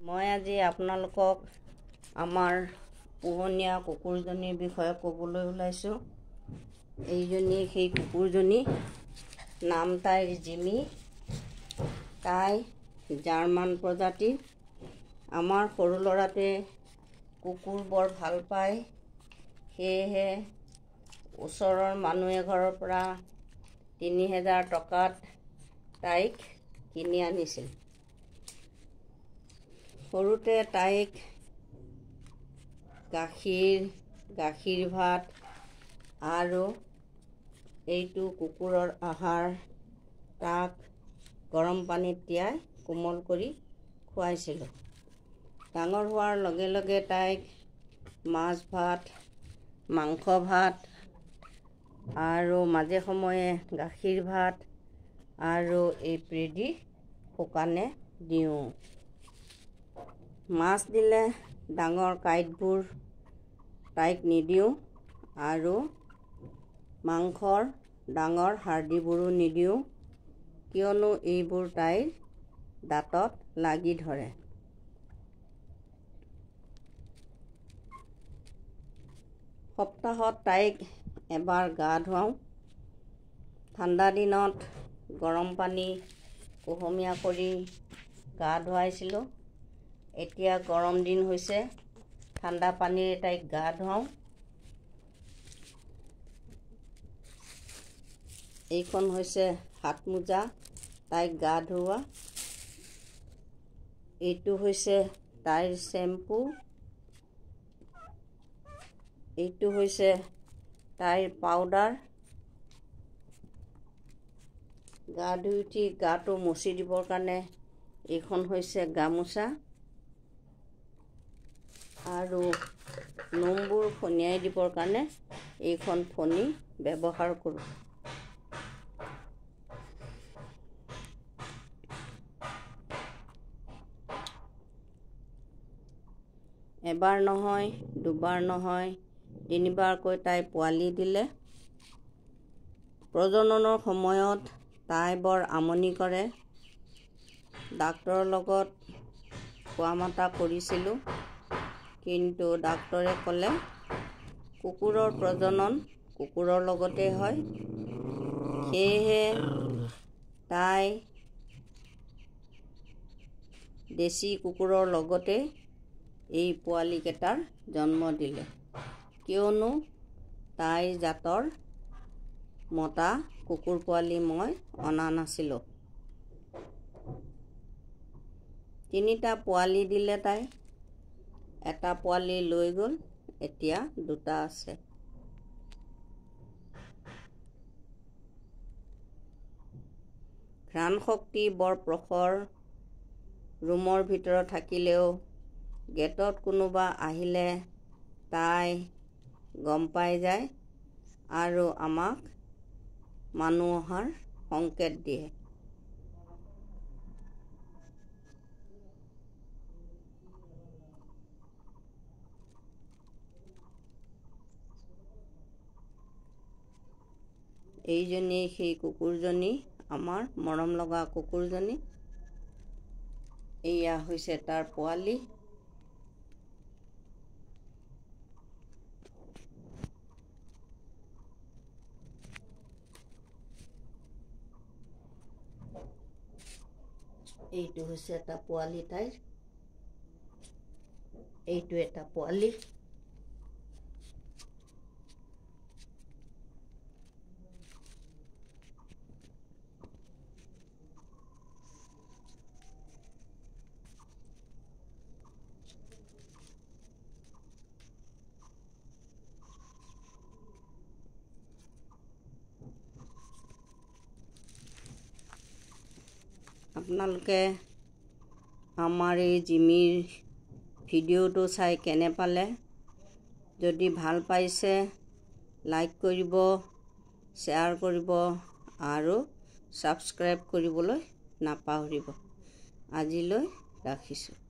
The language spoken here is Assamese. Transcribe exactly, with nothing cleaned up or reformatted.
মই আজি আপোনালোকক আমাৰ পোহনীয়া কুকুৰজনীৰ বিষয়ে ক'বলৈ ওলাইছোঁ। এইজনী সেই কুকুৰজনী, নাম তাইৰ জিমি। তাই জাৰ্মান প্ৰজাতিৰ। আমাৰ সৰু ল'ৰাটোৱে কুকুৰ বৰ ভাল পায়, সেয়েহে ওচৰৰ মানুহ এঘৰৰ পৰা তিনি হেজাৰ টকাত তাইক কিনি আনিছিল। সৰুতে তাইক গাখীৰ গাখীৰ ভাত আৰু এইটো কুকুৰৰ আহাৰ, তাক গৰম পানীত তিয়াই কোমল কৰি খুৱাইছিলোঁ। ডাঙৰ হোৱাৰ লগে লগে তাইক মাছ ভাত, মাংস ভাত আৰু মাজে সময়ে গাখীৰ ভাত আৰু এই প্ৰেদি শুকানে দিওঁ। মাছ দিলে ডাঙৰ কাঁইটবোৰ তাইক নিদিওঁ আৰু মাংসৰ ডাঙৰ হাৰ্ডিবোৰো নিদিওঁ, কিয়নো এইবোৰ তাইৰ দাঁতত লাগি ধৰে। সপ্তাহত তাইক এবাৰ গা ধুৱাওঁ। ঠাণ্ডা দিনত গৰম পানী কুহুমীয়া কৰি গা ধুৱাইছিলোঁ। এতিয়া গৰম দিন হৈছে, ঠাণ্ডা পানীৰে তাইক গা ধুৱাওঁ। এইখন হৈছে হাত মোজা তাইক গা ধুওৱা। এইটো হৈছে তাইৰ শ্বেম্পু। এইটো হৈছে তাইৰ পাউডাৰ। গা ধুই উঠি গাটো মচি দিবৰ কাৰণে এইখন হৈছে গামোচা আৰু নোমবোৰ ফনিয়াই দিবৰ কাৰণে এইখন ফণি ব্যৱহাৰ কৰোঁ। এবাৰ নহয়, দুবাৰ নহয়, তিনিবাৰকৈ তাই পোৱালি দিলে। প্ৰজননৰ সময়ত তাই বৰ আমনি কৰে। ডাক্তৰৰ লগত কোৱা মতা কৰিছিলোঁ, কিন্তু ডাক্তৰে ক'লে কুকুৰৰ প্ৰজনন কুকুৰৰ লগতে হয়, সেয়েহে তাই দেশী কুকুৰৰ লগতে এই পোৱালিকেইটাৰ জন্ম দিলে, কিয়নো তাইৰ জাতৰ মতা কুকুৰ পোৱালি মই অনা নাছিলোঁ। তিনিটা পোৱালি দিলে তাই। এটা পোৱালি লৈ গ'ল, এতিয়া দুটা আছে। ঘ্ৰাণ শক্তি বৰ প্ৰখৰ। ৰুমৰ ভিতৰত থাকিলেও গেটত কোনোবা আহিলে তাই গম পাই যায় আৰু আমাক মানুহ অহাৰ সংকেত দিয়ে। এইজনী সেই কুকুৰজনী, আমাৰ মৰম লগা কুকুৰজনী। এয়া হৈছে তাৰ পোৱালি। এইটো হৈছে এটা পোৱালি তাইৰ। এইটো এটা পোৱালি। আপোনালোকে আমাৰ এই জিমিৰ ভিডিঅ'টো চাই কেনে পালে? যদি ভাল পাইছে লাইক কৰিব, শ্বেয়াৰ কৰিব আৰু ছাবস্ক্ৰাইব কৰিবলৈ নাপাহৰিব। আজিলৈ ৰাখিছোঁ।